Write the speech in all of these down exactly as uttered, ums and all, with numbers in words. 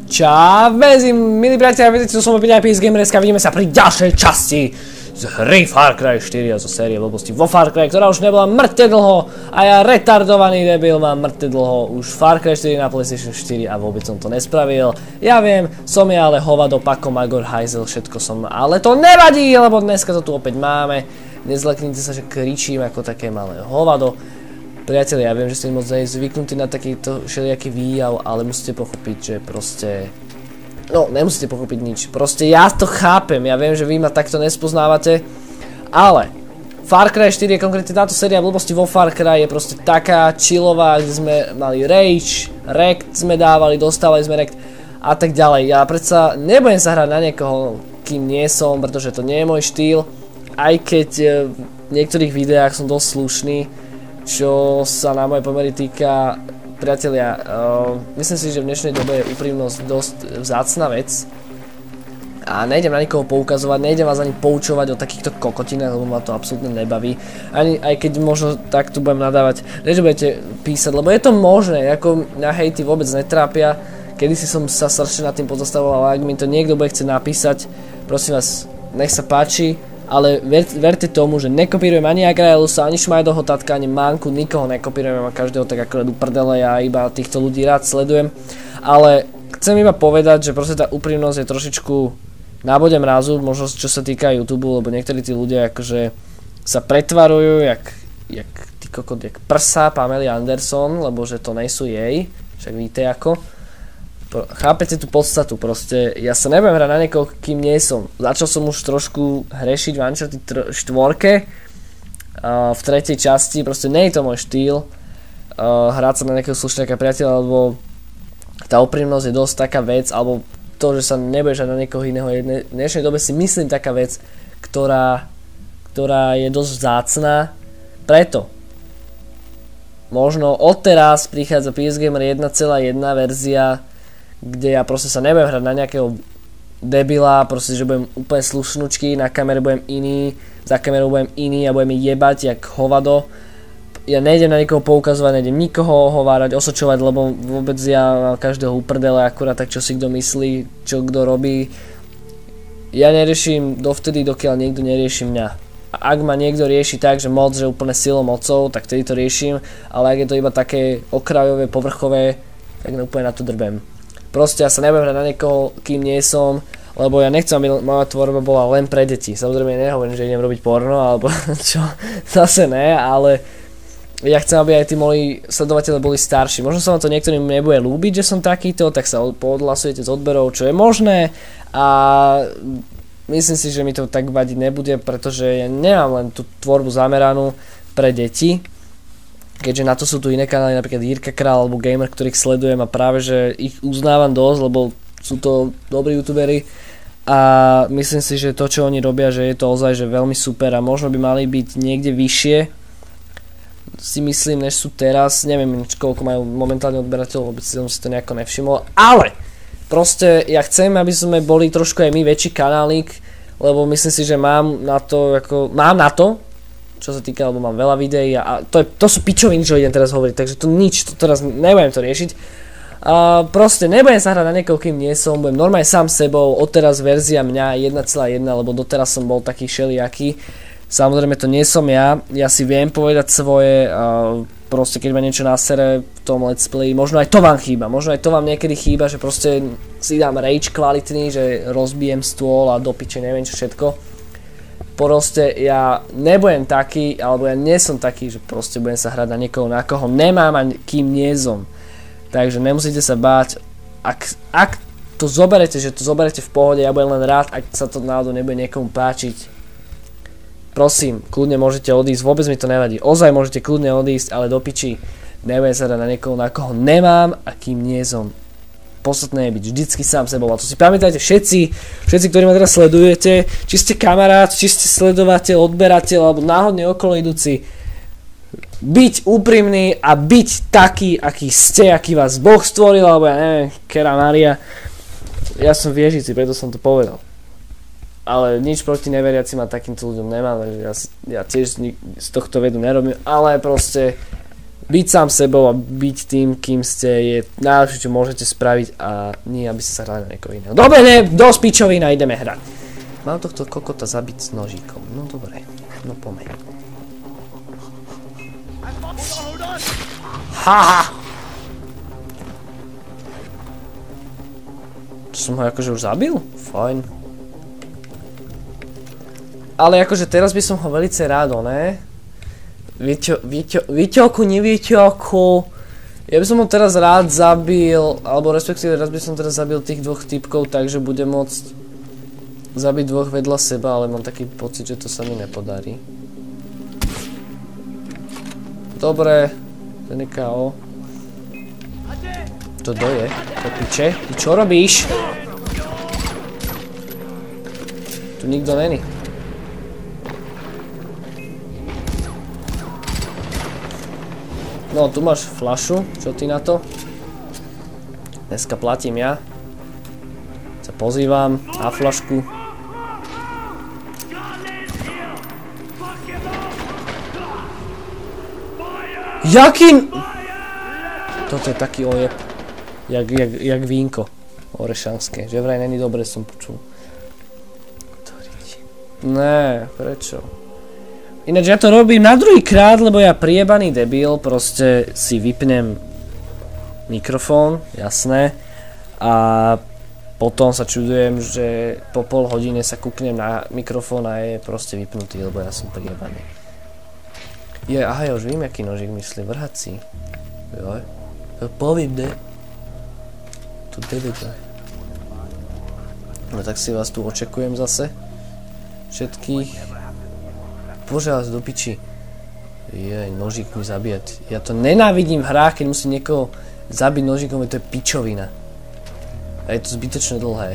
Čávezi, milí priatelia, vidíte, tu som opäť aj PSGamer.sk, vidíme sa pri ďalšej časti z hry Far Cry štyri a zo série blbosti vo Far Cry, ktorá už nebola mŕte dlho a ja retardovaný debil mám mŕte dlho už Far Cry štyri na PlayStation štyri a vôbec som to nespravil. Ja viem, som ja ale hovado, pako, magor, hajzel, všetko som, ale to nevadí, lebo dneska to tu opäť máme. Nezlaknite sa, že kričím ako také malé hovado. Priatelia, ja viem, že ste moc zvyknutí na takýto všelijaký výjav, ale musíte pochopiť, že proste... No, nemusíte pochopiť nič. Proste ja to chápem, ja viem, že vy ma takto nespoznávate, ale Far Cry štyri je konkrétne táto séria blbosti vo Far Cry je proste taká chillová, kde sme mali rage, rekt sme dávali, dostávali sme rekt a tak ďalej. Ja predsa nebudem sa hrať na niekoho, kým nie som, pretože to nie je môj štýl, aj keď v niektorých videách som dosť slušný, čo sa na moje pomery týka. Priatelia, uh, myslím si, že v dnešnej dobe je úprimnosť dosť vzácna vec a nejdem na nikoho poukazovať, nejdem vás ani poučovať o takýchto kokotinách, lebo ma to absolútne nebaví, ani aj keď možno tak tu budem nadávať, než budete písať, lebo je to možné, ako na hejty vôbec netrápia, kedysi som sa strašne nad tým pozastavoval, ale ak mi to niekto bude chcieť napísať, prosím vás, nech sa páči. Ale ver, verte tomu, že nekopírujem ani Agraelusa, ani Šmajdoho tatka, ani Manku, nikoho nekopírujem a každého tak akorát uprdele, ja iba týchto ľudí rád sledujem. Ale chcem iba povedať, že proste tá úprimnosť je trošičku na bode mrazu, možno čo sa týka YouTube, lebo niektorí tí ľudia akože sa pretvarujú, jak, jak ty kokot, jak prsa Pamely Anderson, lebo že to nejsú jej, však víte ako. Chápete tú podstatu, proste ja sa nebudem hrať na niekoho, kým nie som. Začal som už trošku hrešiť v Uncharted štvorke uh, v tretej časti, proste nie je to môj štýl uh, hrať sa na nejakého slušného priateľa, lebo tá úprimnosť je dosť taká vec, alebo to, že sa nebudeš hrať na niekoho iného, je v dnešnej dobe si myslím taká vec, ktorá, ktorá je dosť vzácna. Preto možno odteraz prichádza PSGamer jedna celá jedna verzia, kde ja proste sa nebudem hrať na nejakého debila, proste, že budem úplne slušnučký, na kamere budem iný, za kamerou budem iný a budem jebať jak hovado. Ja nejdem na nikoho poukazovať, nejdem nikoho hovárať, osočovať, lebo vôbec ja mám každého uprdele, akurát tak čo si kto myslí, čo kto robí. Ja neriešim dovtedy, dokiaľ niekto nerieši mňa. A ak ma niekto rieši tak, že moc, že úplne silou mocou, tak vtedy to riešim, ale ak je to iba také okrajové, povrchové, tak úplne na to drbem. Proste ja sa nebudem hrať na niekoho, kým nie som, lebo ja nechcem, aby moja tvorba bola len pre deti. Samozrejme nehovorím, že idem robiť porno, alebo čo, zase ne, ale ja chcem, aby aj tí moji sledovateľe boli starší. Možno sa vám to niektorým nebude ľúbiť, že som takýto, tak sa poodhlasujete z odberov, čo je možné a myslím si, že mi to tak vadiť nebude, pretože ja nemám len tú tvorbu zameranú pre deti, keďže na to sú tu iné kanály, napríklad Jirka Král alebo Gamer, ktorých sledujem a práve, že ich uznávam dosť, lebo sú to dobrí youtuberi a myslím si, že to, čo oni robia, že je to ozaj že veľmi super a možno by mali byť niekde vyššie, si myslím, než sú teraz, neviem, koľko majú momentálne odberateľov, vôbec som si to nejako nevšimol, ale proste ja chcem, aby sme boli trošku aj my väčší kanálnik, lebo myslím si, že mám na to, ako, mám na to, čo sa týka, lebo mám veľa videí a to, je, to sú pičoviny, čo idem teraz hovoriť, takže to nič, to teraz nebudem to riešiť. A proste nebudem sa hrať na niekoho, kým nie som, budem normálne sám sebou, odteraz verzia mňa jedna celá jedna, lebo doteraz som bol taký šelijaký. Samozrejme to nie som ja, ja si viem povedať svoje, a proste keď ma niečo nasere v tom let's play, možno aj to vám chýba, možno aj to vám niekedy chýba, že proste si dám rage kvalitný, že rozbijem stôl a do piče neviem čo všetko. Proste ja nebudem taký, alebo ja nie som taký, že proste budem sa hrať na niekoho, na koho nemám a kým nie som. Takže nemusíte sa báť, ak, ak to zoberete, že to zoberete v pohode, ja budem len rád, ak sa to náhodou nebude niekomu páčiť. Prosím, kľudne môžete odísť, vôbec mi to nevadí. Ozaj môžete kľudne odísť, ale do piči nebudem sa hrať na niekoho, na koho nemám a kým nie som. Podstatné je byť vždycky sám sebou a to si pamätajte všetci, všetci, ktorí ma teraz sledujete, či ste kamarát, či ste sledovateľ, odberateľ alebo náhodne okolo idúci, byť úprimný a byť taký, aký ste, aký vás Boh stvoril, alebo ja neviem, Kera Maria, ja som v Ježici, preto som to povedal. Ale nič proti neveriacim a takýmto ľuďom nemám, ja, ja tiež z tohto vedu nerobím, ale proste byť sám sebou a byť tým, kým ste, je najlepšie, čo môžete spraviť a nie, aby ste sa hrali na niekoho iného. Dobre, ne, dosť pičovina, ideme hrať. Mám tohto kokota zabiť s nožíkom. No dobre, no pomeň. Haha! To som ho akože už zabil? Fajn. Ale akože teraz by som ho velice rád, ne? Viete, viete, viete ako, neviete ako. Ja by som ho teraz rád zabil, alebo respektíve raz by som teraz zabil tých dvoch typkov, takže budem môcť zabiť dvoch vedľa seba, ale mám taký pocit, že to sa mi nepodarí. Dobre, ten je ká ó. To doje, to piče. Ty čo robíš? Tu nikto není. No, tu máš fľašu, čo ty na to? Dneska platím ja. Sa pozývam na fľašku. Jaký... Toto je taký ojeb. Jak, jak, jak vínko. Orešanské. Že vraj není dobre, som počul. Né, prečo? Ináč ja to robím na druhý krát, lebo ja priebaný debil, proste si vypnem mikrofón, jasné, a potom sa čudujem, že po pol hodine sa kúknem na mikrofón a je proste vypnutý, lebo ja som priebaný. Je, aha, ja už vím, aký nožík myslí, vrhací. Joj, to povím, ne? Tu devedne. No tak si vás tu očekujem zase. Všetkých. Bože, ale do piči. Jej, nožík mi zabíjať. Ja to nenávidím v hrách, keď musím niekoho zabiť nožíkom, to je pičovina. A je to zbytočne dlhé.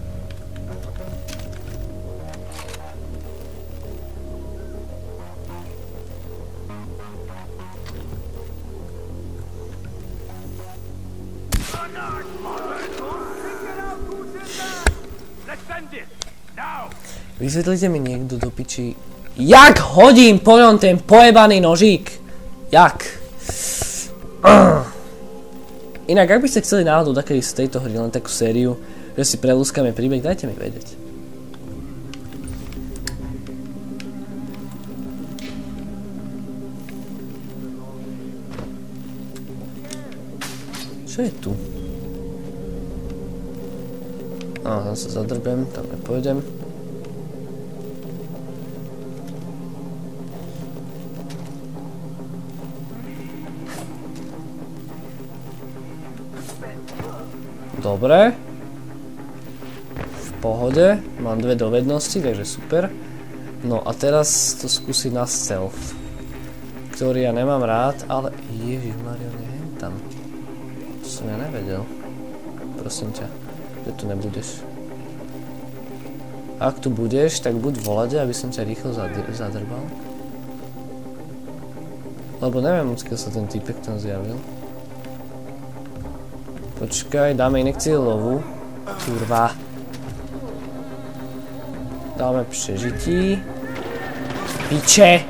Vysvetlite mi niekto do piči, jak hodím po ňom ten pojebaný nožík? Jak? Uh. Inak, ak by ste chceli náhodou takedy z tejto hry len takú sériu, že si prelúskame príbeh, dajte mi vedieť. Čo je tu? Á, tam sa zadrbem, tam nepôjdem. Dobre. V pohode. Mám dve dovednosti, takže super. No a teraz to skúsiť na stealth. Ktorý ja nemám rád, ale... Ježišmaria, nehem tam. To som ja nevedel. Prosím ťa, že tu nebudeš. Ak tu budeš, tak buď volade, aby som ťa rýchlo zadrbal. Lebo neviem, odkiaľ sa ten týpek tam zjavil. Počkaj, dáme inekciu lovu. Kurva. Dáme přežití. Piče!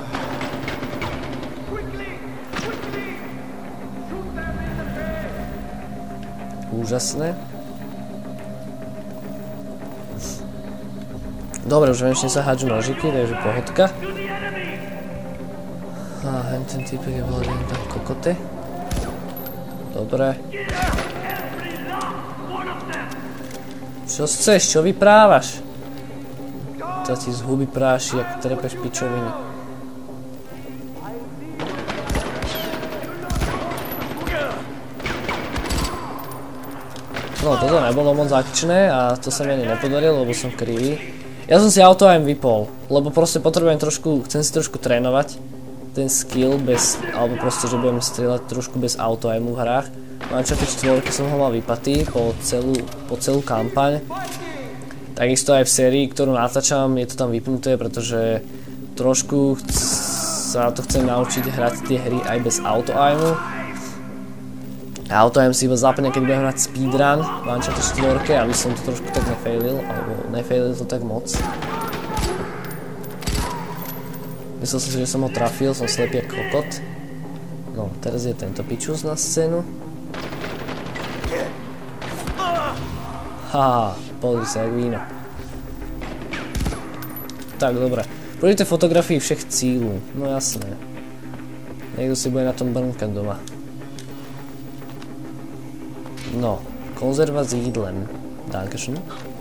Úžasné. Dobre, už venčne sa hádžu nožiky, takže pohodka. A hen ten typek je voľa tam kokote. Dobre. Čo chceš? Čo vyprávaš? To ti z huby práši, ak trepeš pičoviny. No, toto nebolo moc akčné a to sa mi ani nepodarilo, lebo som krivý. Ja som si auto-aim vypol, lebo proste potrebujem trošku, chcem si trošku trénovať ten skill bez, alebo proste, že budem strieľať trošku bez auto-aimu v hrách. V Uncharted štyri som ho mal vypatý po celú, po celú kampaň. Takisto aj v sérii, ktorú natáčam, je to tam vypnuté, pretože trošku sa to chcem naučiť hrať tie hry aj bez auto-aimu. Auto-aim si iba zapne, keď budem hrať speedrun v Uncharted štyri, aby som to trošku tak nefailil, alebo nefailil to tak moc. Myslel som si, že som ho trafil, som slepý jak kokot. No, teraz je tento pičus na scénu. Haha, pozri sa, jak víno. Tak, dobre. Projďte fotografii všech cílů. No jasné. Niekto si bude na tom brnkať doma. No, konzerva s jídlem. Dankeschön.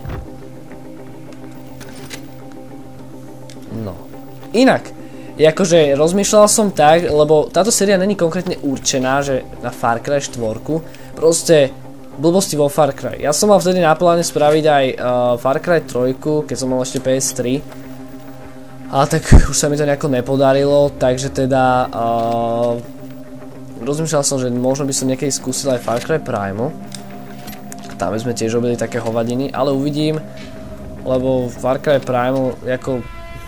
No. Inak, akože rozmýšľal som tak, lebo táto séria není konkrétne určená, že na Far Cry štyri. Proste blbosti vo Far Cry. Ja som mal vtedy na pláne spraviť aj uh, Far Cry tri, keď som mal ešte P S tri. Ale tak už sa mi to nejako nepodarilo, takže teda uh, rozmýšľal som, že možno by som niekedy skúsil aj Far Cry Primu. Tam sme tiež robili také hovadiny, ale uvidím, lebo Far Cry Primu ako...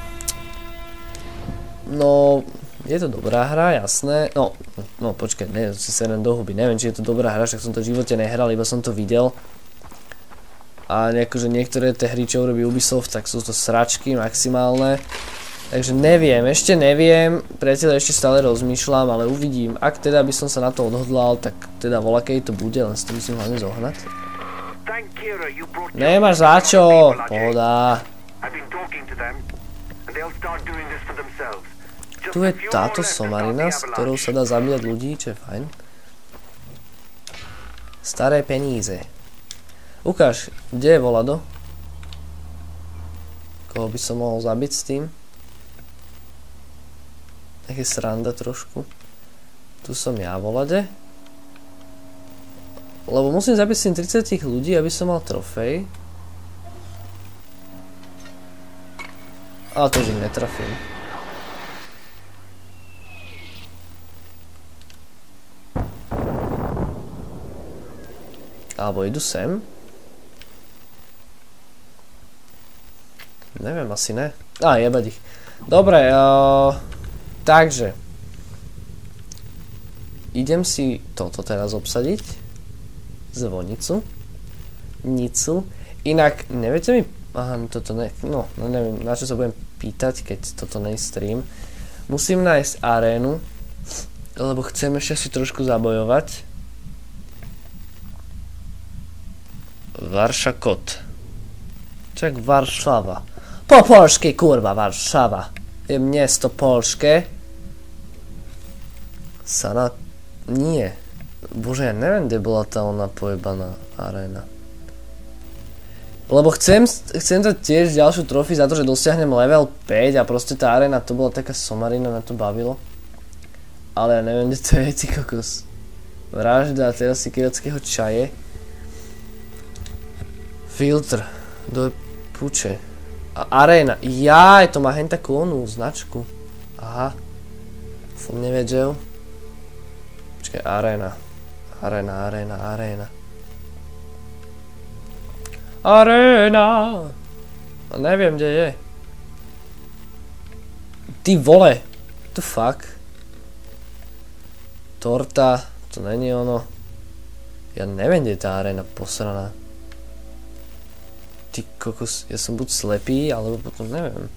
No, je to dobrá hra, jasné. No, no počkaj, ne, si sa len do huby. Neviem, či je to dobrá hra, však som to v živote nehral, iba som to videl. A akože niektoré tie hry, čo urobí Ubisoft, tak sú to sračky maximálne. Takže neviem, ešte neviem, priateľ ešte stále rozmýšľam, ale uvidím. Ak teda by som sa na to odhodlal, tak teda voľakej to bude, len si to musím hlavne zohnať. Nemáš za čo, pohoda. Tu je táto somarina, s ktorou sa dá zabíjať ľudí, čo je fajn. Staré peníze. Ukáž, kde je Volado? Koho by som mohol zabiť s tým? Také sranda trošku. Tu som ja, Volade. Lebo musím zabiť s tým tridsať ľudí, aby som mal trofej. Ale to, že ich netrafím. Alebo idú sem? Neviem, asi ne. Á, jebať ich. Dobre, uh, takže. Idem si toto teraz obsadiť. Zvonicu. Nicu. Inak, neviete mi... Aha, toto ne... No, no neviem, na čo sa budem pýtať, keď toto nie je stream. Musím nájsť arénu, lebo chcem ešte si trošku zabojovať. Varšakot. Čak Varšava. Po polsky, kurva, Varšava. Je miesto polské. Sana... Nie. Bože, ja neviem, kde bola tá ona pojebaná aréna. Lebo chcem, chcem to tiež ďalšiu trofy za to, že dosiahnem level päť a proste tá aréna to bola taká somarina, na to bavilo. Ale ja neviem, kde to je, ty kokos. Vražda, teraz si kývackého čaje. Filtr. Do puče. A aréna. Jaj, to má hen takú onú značku. Aha. Som nevedel. Počkaj, aréna. Aréna, aréna, aréna. Aréna! A neviem, kde je. Ty vole! What the fuck? Torta. To není ono. Ja neviem, kde je tá aréna posraná. Ty kokos, ja som buď slepý, alebo potom neviem.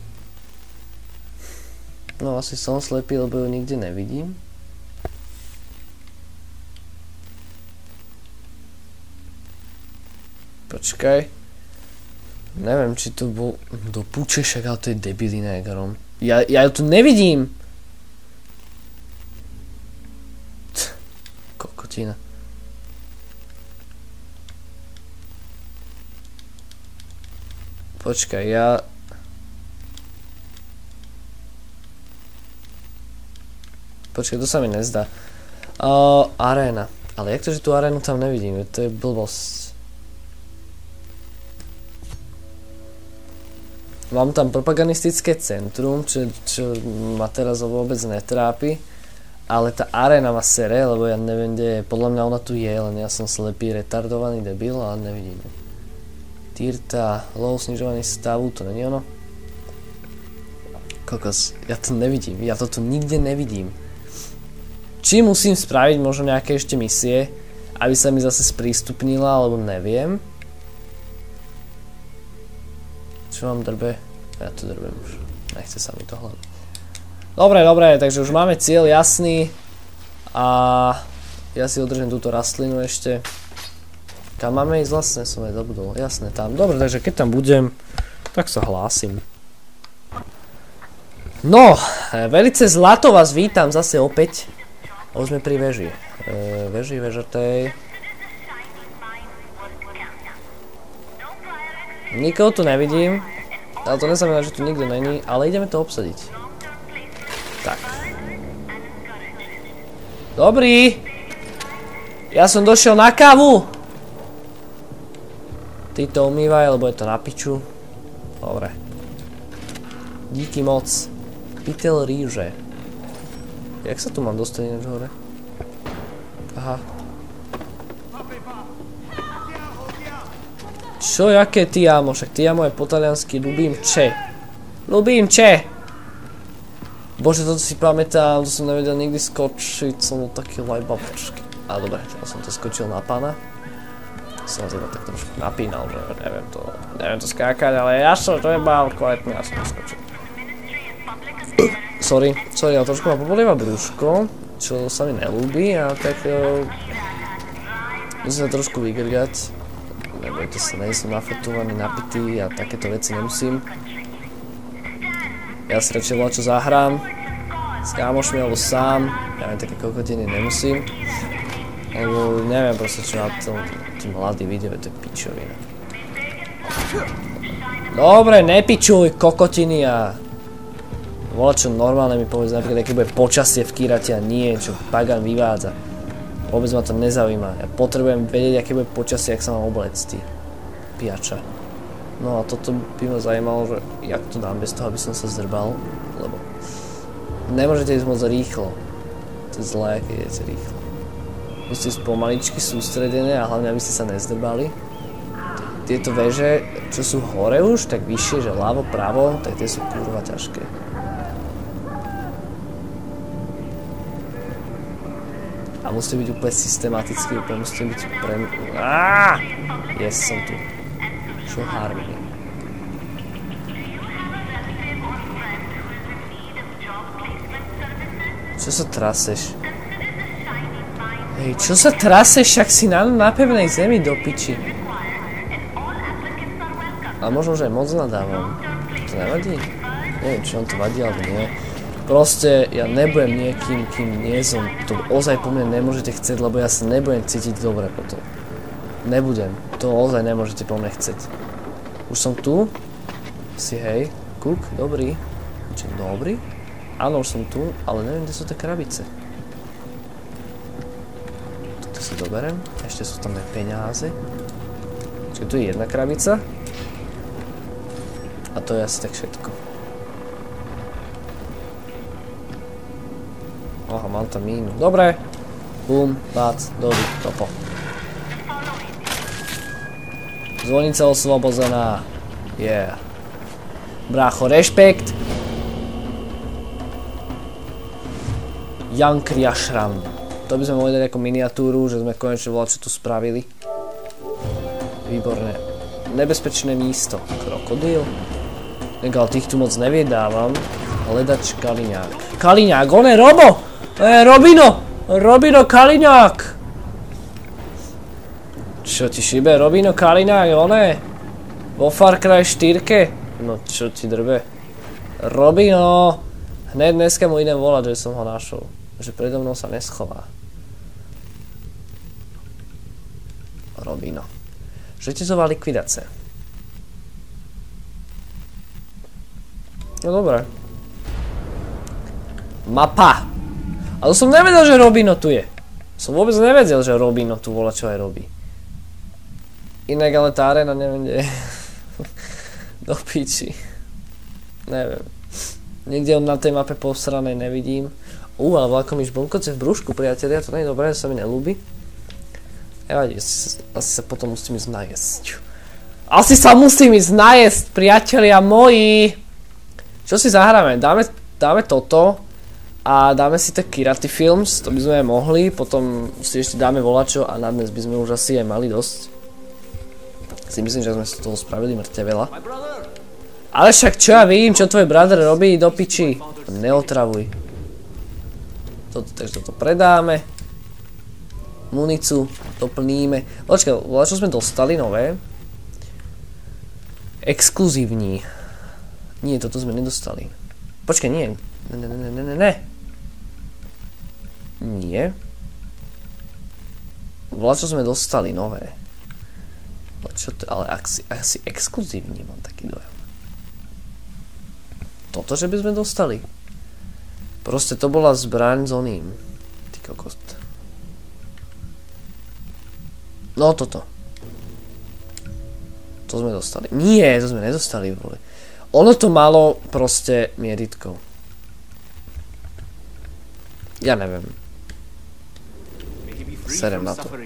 No asi som slepý, lebo ju nikde nevidím. Počkaj. Neviem, či to bol... Do púče, však, ale to je debilina, Egarom. Ja, ja ju tu nevidím! Tch, kokotina. Počkaj, ja... Počkaj, to sa mi nezdá. Uh, aréna. Ale jak to, že tú arénu tam nevidím? To je blbosť. Mám tam propagandistické centrum, čo, čo ma teraz vôbec netrápi. Ale tá aréna ma sere, lebo ja neviem, kde je. Podľa mňa ona tu je, len ja som slepý, retardovaný debil a nevidím. Tyrta, low snižovaný stavu, to není ono? Kokos, ja to nevidím, ja to tu nikde nevidím. Či musím spraviť možno nejaké ešte misie, aby sa mi zase sprístupnila, alebo neviem. Čo mám drbe? Ja to drbem už. Nechce sa mi to hľadať. Dobre, dobre, takže už máme cieľ jasný. A ja si udržím túto rastlinu ešte. Kam máme ísť vlastne? Som aj zabudol. Jasné, tam. Dobre, takže keď tam budem, tak sa hlásim. No, velice zlato vás vítam zase opäť. A už sme pri veži. E, veži, vežatej. Nikoho tu nevidím. Ale to neznamená, že tu nikto není. Ale ideme to obsadiť. Tak. Dobrý. Ja som došiel na kávu. Ty to umývaj, lebo je to na piču. Dobre. Díky moc. Pytel ríže. Jak sa tu mám dostať ináč hore? Aha. Čo, jaké ty amo? Však ty amo je po taliansky ľubím če. Ľubím če. Bože, toto si pamätám, to som nevedel nikdy skočiť, som bol taký lajbabočky. Ale dobre, teraz som to skočil na pána. Som vás iba tak trošku napínal, že neviem to, neviem to skákať, ale ja som, to je bál kvalitný, ja som to skočil. Sorry, sorry, ale trošku ma pobolieva brúško, čo sa mi nelúbi, a tak musím sa trošku vygrgať. Nebojte sa, nej som nafetovaný, napitý a takéto veci nemusím. Ja si radšej voľačo zahrám s kámošmi alebo sám, ja neviem, také kokotiny nemusím. Lebo neviem proste, čo na tom tí mladí vidia, to je pičovina. Dobre, nepičuj, kokotiny a voľačo normálne mi povedz napríklad, aké bude počasie v Kýrate a nie, čo Pagan vyvádza. Vôbec ma to nezaujíma, ja potrebujem vedieť, aké bude počasie, jak sa mám oblec, ty piača. No a toto by ma zajímalo, že jak to dám bez toho, aby som sa zdrbal, lebo nemôžete ísť moc rýchlo. To je zlé, keď idete rýchlo. Musíte ísť pomaličky sústredené a hlavne, aby ste sa nezdrbali. Tieto veže, čo sú hore už, tak vyššie, že ľavo, pravo, tak tie sú kurva ťažké. A musíte byť úplne systematický, úplne musíte byť pre... Aaaa! Yes, som tu. Čo harmony. Čo sa traseš? Hej, čo sa traseš, však si na, na pevnej zemi do piči. Ale možno, že aj moc nadávam. To nevadí? Neviem, či on to vadí, alebo nie. Proste, ja nebudem niekým, kým nie som. To ozaj po mne nemôžete chcieť, lebo ja sa nebudem cítiť dobre potom. Nebudem. To ozaj nemôžete po mne chcieť. Už som tu. Si hej. Kuk, dobrý. Čo, dobrý? Áno, už som tu, ale neviem, kde sú tie krabice. Toto si doberem. Ešte sú tam aj peniaze. Čiže tu je jedna krabica. A to je asi tak všetko. Aha, mám tam mínu. Dobre. Bum, bác, dobrý, topo. Zvonica oslobozená. Yeah. Brácho, rešpekt. Jan Kriašram. To by sme mohli dať ako miniatúru, že sme konečne volali, čo tu spravili. Výborné. Nebezpečné místo. Krokodil. Ale tých tu moc neviedávam. Hledač Kaliňák. Kaliňák, on je Robo! E, Robino! Robino Kaliňák! Čo ti šibe? Robino Kaliňák, on je? Vo Far Cry štyri? No čo ti drbe? Robino! Hned dneska mu idem volať, že som ho našol. Že predo mnou sa neschová. Robino. Žetezová likvidácia. No dobré. Mapa. Ale som nevedel, že Robino tu je. Som vôbec nevedel, že Robino tu volá, čo aj robí. Inak ale tá arena neviem, kde je. Do piči. Neviem. Nikde on na tej mape posranej nevidím. Ú, ale vláko mi žblnkoce v brúšku, priatelia, to nie je dobré, sa mi nelúbi. Nevadí, asi, asi sa potom musím ísť najesť. Asi sa musím ísť najesť, priatelia moji! Čo si zahráme? Dáme, dáme toto a dáme si tak Kiraty Films, to by sme aj mohli, potom si ešte dáme volačo a na dnes by sme už asi aj mali dosť. Si myslím, že sme z toho spravili mŕte veľa. Ale však čo ja vím, čo tvoj brother robí do piči? Neotravuj. Toto, takže toto predáme. Municu doplníme. Počkaj, čo sme dostali nové? Exkluzívní. Nie, toto sme nedostali. Počkaj, nie. Ne, ne, ne, ne, ne, ne. Nie. Volá, čo sme dostali nové. Čo to, ale asi, asi exkluzívní mám taký dojem. Toto, že by sme dostali. Proste to bola zbraň s oným. Ty kokos. No toto. To sme dostali. Nie, to sme nedostali, vole. Ono to malo proste mieritkou. Ja neviem. Serem na to.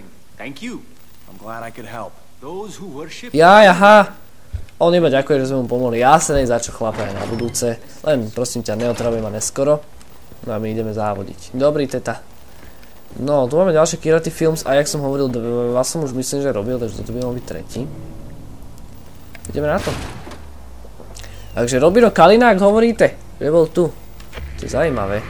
Ja, aha. On iba ďakuje, že sme mu pomohli. Ja sa nej za čo chlape aj na budúce. Len prosím ťa, neotravuj ma neskoro. No a my ideme závodiť. Dobrý, teta. No, tu máme ďalšie Kirati Films a jak som hovoril, dva som už myslím, že robil, takže toto by mal byť tretí. Ideme na to. Takže Robino Kalinák hovoríte, že bol tu. To je zaujímavé.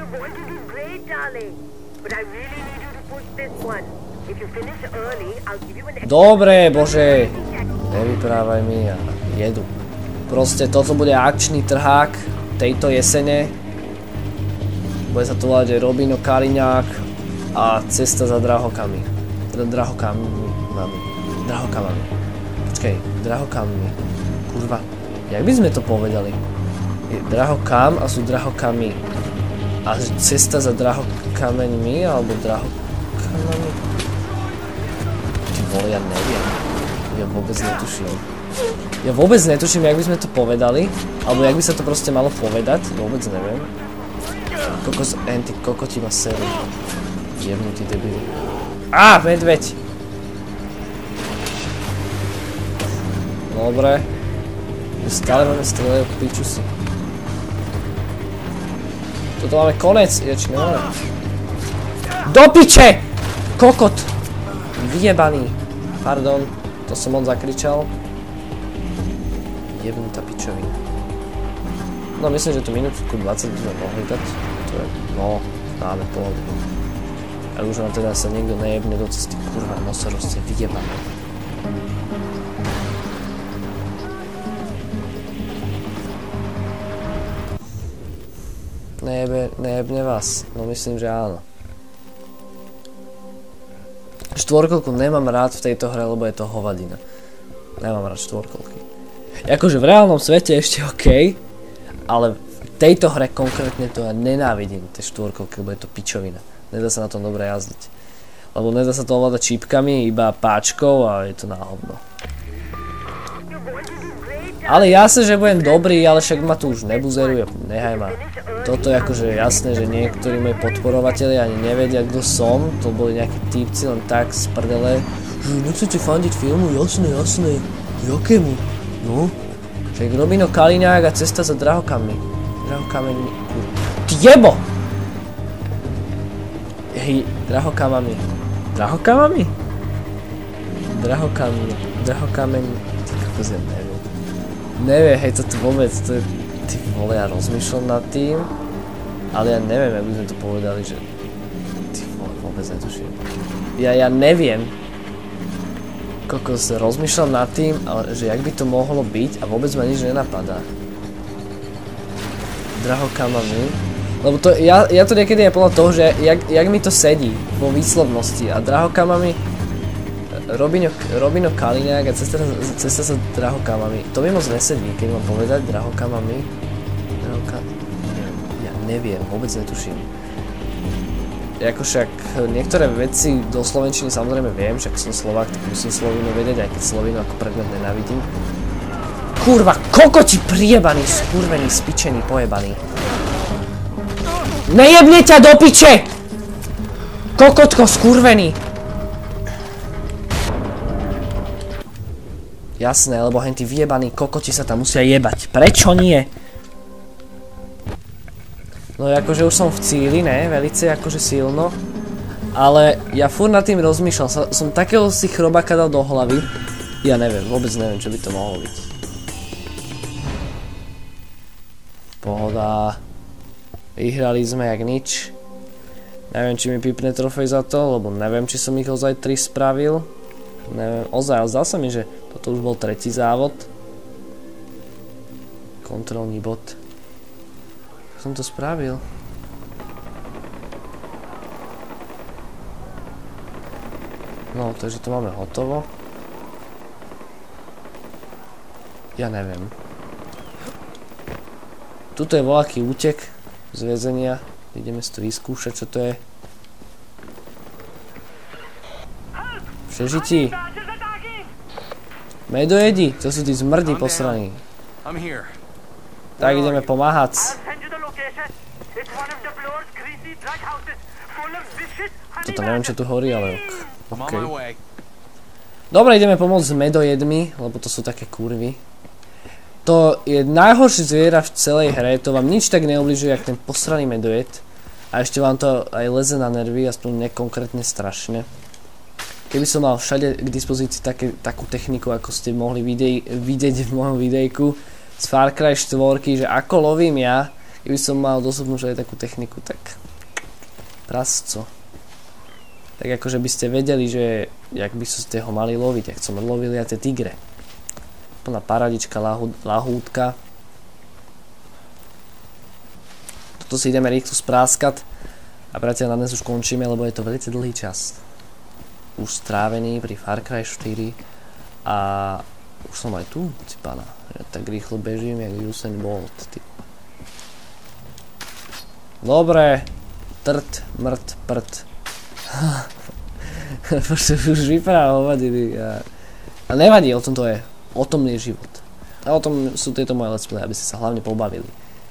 Dobre, bože. Nevyprávaj mi a jedu. Proste toto bude akčný trhák tejto jesene. Bude sa to volať Robino Kalinák a cesta za drahokami. Teda drahokami. Drahokamami. Počkej, drahokami. Kurva. Jak by sme to povedali? Je drahokam a sú drahokami. A cesta za drahokameňmi alebo drahokamami? Ty vole, ja neviem. Ja vôbec netuším. Ja vôbec netuším, jak by sme to povedali. Alebo jak by sa to proste malo povedať. Vôbec neviem. Kokos, anty, kokoti ma seru. Jebnutý debil. Á, medveď! Dobre. Stále máme strelejú k piču si. Toto máme konec, ja či nemáme. Do piče! Kokot! Vyjebaný. Pardon, to som on zakričal. Jebnutá pičovina. No myslím, že tu minútku dvadsať by sme mohli dať. To je, no, dáme pohodu. Ale už nám teda sa niekto nejebne do cesty, kurva, nosorožce, vyjebané. Nejebe, nejebne vás, no myslím, že áno. Štvorkolku nemám rád v tejto hre, lebo je to hovadina. Nemám rád štvorkolky. Akože v reálnom svete ešte OK, ale v tejto hre konkrétne to ja nenávidím, tie štvorkolky, lebo je to pičovina. Nedá sa na tom dobre jazdiť. Lebo nedá sa to ovládať čípkami, iba páčkou a je to na hovno. Ale jasne, že budem dobrý, ale však ma tu už nebuzeruje, nehaj ma. Toto je akože jasné, že niektorí moji podporovatelia ani nevedia, kto som. To boli nejakí týpci len tak z prdele. Že nechcete fandiť filmu? Jasné, jasné. Jakému? No? Však Robino Kalinák a cesta za drahokami. Drahokami... Ty jebo! Hej, drahokamami. Drahokamami? Drahokami. Drahokameň... Ty kokos, ja neviem. Neviem, hej, toto vôbec, to je... Ty vole, ja rozmýšľam nad tým. Ale ja neviem, jak by sme to povedali, že... Ty vole, vôbec netuším. Ja, ja neviem. Kokos, rozmýšľam nad tým, ale že jak by to mohlo byť a vôbec ma nič nenapadá. Drahokamami. Lebo to, ja, ja to niekedy je podľa toho, že jak, jak mi to sedí vo výslovnosti a drahokamami Robino, Robino Kalinák a cesta, cesta sa drahokamami. To mi moc nesedí, keď mám povedať drahokamami. Drahoka... Ja neviem, vôbec netuším. Jako však niektoré veci do slovenčiny samozrejme viem, však som Slovák, tak musím slovinu vedieť, aj keď slovinu ako predmet nenávidím. Kurva, kokoti priebaný, skurvený, spičený, pojebaný. Nejebne ťa do piče! Kokotko skurvený! Jasné, lebo hentí vyjebaní kokoti sa tam musia jebať. Prečo nie? No akože už som v cíli, ne? Velice akože silno. Ale ja furt nad tým rozmýšľam. Som, som takého si chrobáka dal do hlavy. Ja neviem, vôbec neviem, čo by to mohlo byť. Pohoda. Vyhrali sme jak nič. Neviem, či mi pípne trofej za to, lebo neviem, či som ich ozaj tri spravil. Neviem, ozaj, ale zdá sa mi, že toto už bol tretí závod. Kontrolný bod. Som to spravil. No, takže to máme hotovo. Ja neviem. Tuto je voľaký útek z väzenia. Ideme si to vyskúšať, čo to je. Přežití. Medojedi, to sú tí zmrdi posraní. Tak ideme pomáhať. Toto neviem, čo tu horí, ale ok. Dobre, ideme pomôcť s medojedmi, lebo to sú také kurvy. To je najhorší zviera v celej hre, to vám nič tak neubližuje, jak ten posraný medojed. A ešte vám to aj leze na nervy, aspoň nekonkrétne strašne. Keby som mal všade k dispozícii také, takú techniku, ako ste mohli videj, vidieť v mojom videjku z Far Cry štyri, že ako lovím ja, keby som mal dostupnúť aj takú techniku, tak prasco. Tak akože by ste vedeli, že jak by ste ho mali loviť, jak som lovil ja tie tigre. Plná paradička, lahú, lahúdka. Toto si ideme rýchlo spráskať. A priateľ, na dnes už končíme, lebo je to veľmi dlhý čas. Už strávený pri Far Cry štyri. A už som aj tu, cipana. Ja tak rýchlo bežím, jak Usain Bolt. Ty. Dobre. Trt, mrt, prd. Už vypráva hovadiny. A nevadí, o tom to je. O tom je život. A o tom sú tieto moje let's play, aby ste sa hlavne pobavili.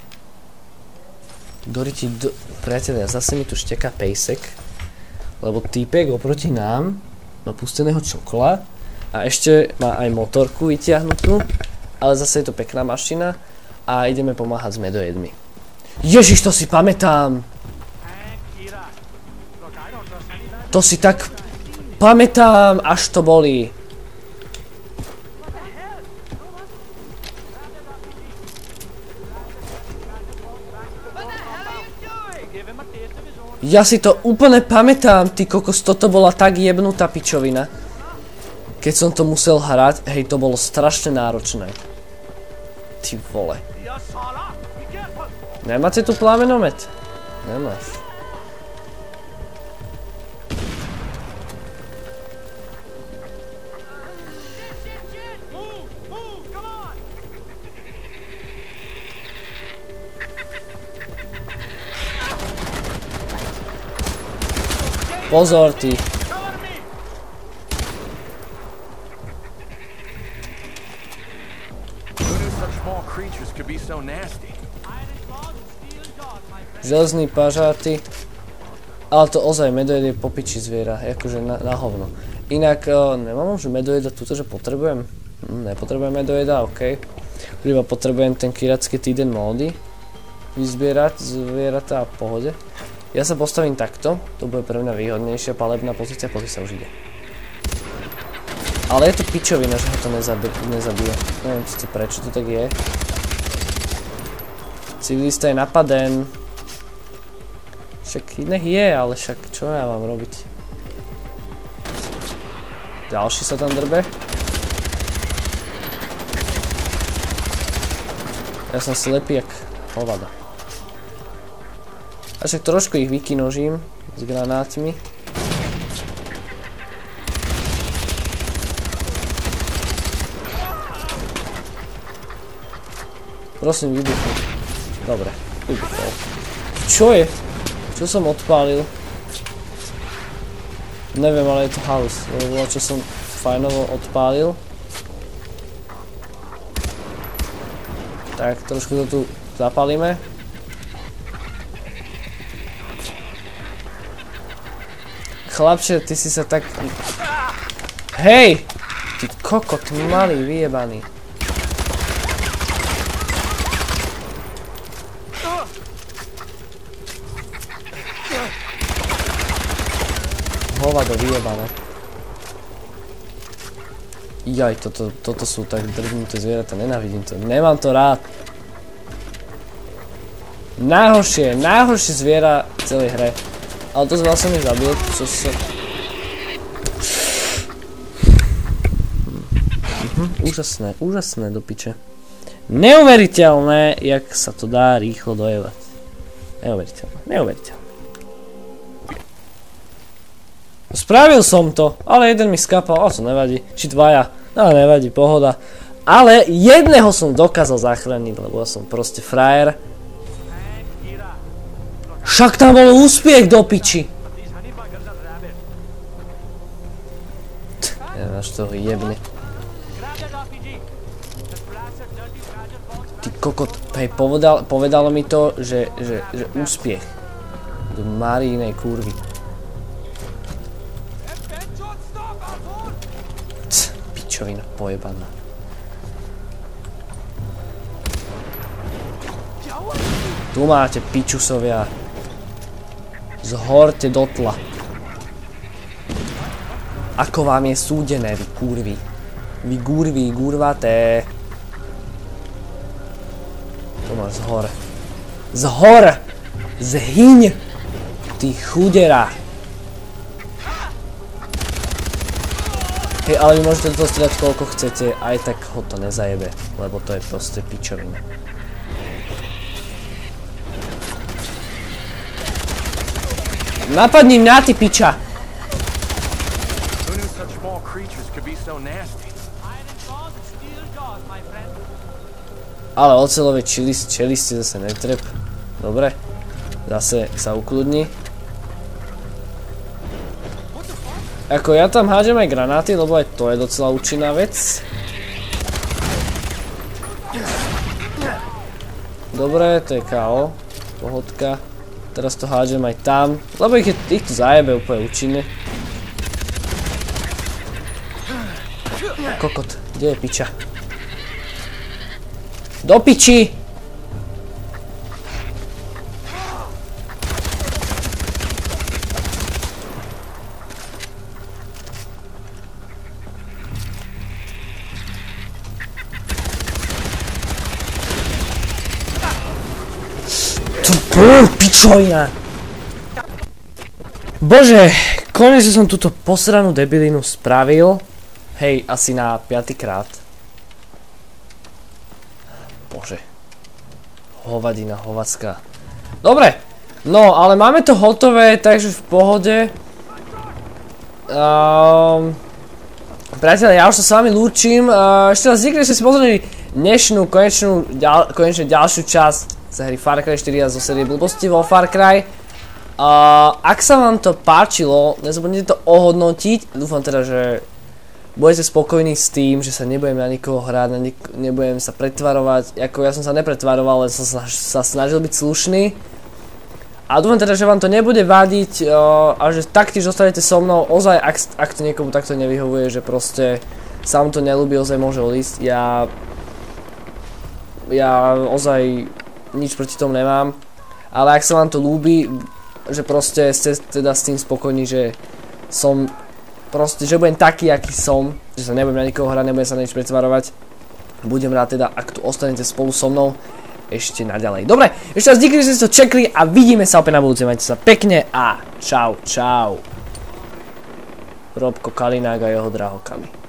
Doriti, do... priatelia, zase mi tu šteká pejsek, lebo týpek oproti nám má pusteného čokla a ešte má aj motorku vytiahnutú, ale zase je to pekná mašina a ideme pomáhať s medojedmi. Ježiš, to si pamätám! To si tak pamätám, až to bolí. Ja si to úplne pamätám, ty kokos, toto bola tak jebnutá pičovina. Keď som to musel hrať, hej, to bolo strašne náročné. Ty vole. Nemáte tu plamenomet? Nemáš. Pozor, ty. Železný pažáty. Ale to ozaj, medojed je popiči zviera, akože na, na hovno. Inak, uh, nemám už medojeda túto, že potrebujem? Hm, nepotrebujem medojeda, okej. Okay. Iba potrebujem ten kiracký týden módy vyzbierať zvieratá v pohode. Ja sa postavím takto, to bude pre mňa výhodnejšia palebná pozícia, pozri sa už ide. Ale je to pičovina, že ho to nezabije. Neviem si prečo to tak je. Civilista je napaden. Však nech je, ale však čo ja mám robiť? Ďalší sa tam drbe. Ja som slepý jak hovada. A však trošku ich vykinožím s granátmi. Prosím, vybuchni. Dobre, vybuchol. Čo je? Čo som odpálil? Neviem, ale je to halus. Lebo čo som fajnovo odpálil. Tak, trošku to tu zapálime. Chlapče, ty si sa tak... Hej! Ty kokot malý, vyjebaný. Hovado vyjebané. Jaj, toto, toto sú tak drznuté zvieratá, nenávidím to, nemám to rád. Najhoršie, najhoršie zviera v celej hre. Ale to zval som mi zabil, čo sa... Mhm, úžasné, úžasné do piče. Neuveriteľné, jak sa to dá rýchlo dojevať. Neuveriteľné, neuveriteľné. Spravil som to, ale jeden mi skapal, ale to nevadí. Či dvaja, ale nevadí, pohoda. Ale jedného som dokázal zachrániť, lebo ja som proste frajer. Však tam bol úspiech do piči. Ja máš toho jebne. Ty kokot, hej, povedal, povedalo mi to, že, že, že úspiech. Do Marínej kurvy. Pičovina pojebaná. Tu máte pičusovia. Zhorte do tla. Ako vám je súdené, vy kurvy. Vy gurvy, gurvaté. To máš zhor. Zhor! Zhyň! Ty chudera. Hej, ale vy môžete to strieľať koľko chcete, aj tak ho to nezajebe, lebo to je proste pičovina. Napadni mňa, ty piča! Ale oceľové čelisti zase netreb. Dobre. Zase sa ukludni. Ako ja tam hádžem aj granáty, lebo aj to je docela účinná vec. Dobre, to je ká ó. Pohodka. Teraz to hádžem aj tam, lebo ich, ich to zajebe úplne účinne. Kokot, kde je piča? Do piči! Pičojna! Bože, konečne som túto posranú debilinu spravil. Hej, asi na piaty krát. Bože. Hovadina, hovacká. Dobre, no, ale máme to hotové, takže v pohode. Um, priatelia, ja už sa s vami lúčim. Uh, ešte raz díky, že ste si pozreli dnešnú, konečnú, ďal, konečne ďalšiu časť z hry Far Cry štyri a zo série blbosti vo Far Cry. Uh, ak sa vám to páčilo, nezabudnite to ohodnotiť. Dúfam teda, že budete spokojní s tým, že sa nebudem na nikoho hrať, na nik nebudem sa pretvarovať. Ako ja som sa nepretvaroval, ale som sa snažil byť slušný. A dúfam teda, že vám to nebude vadiť uh, a že taktiež zostanete so mnou. Ozaj, ak, ak to niekomu takto nevyhovuje, že proste sa vám to nelúbi, ozaj môže odísť. Ja... Ja ozaj nič proti tomu nemám. Ale ak sa vám to ľúbi, že proste ste teda s tým spokojní, že som proste, že budem taký, aký som, že sa nebudem na nikoho hrať, nebudem sa na nič pretvarovať. Budem rád teda, ak tu ostanete spolu so mnou ešte naďalej. Dobre, ešte raz díky, že ste to čekli a vidíme sa opäť na budúce. Majte sa pekne a čau, čau. Robko Kalinák a jeho drahokami.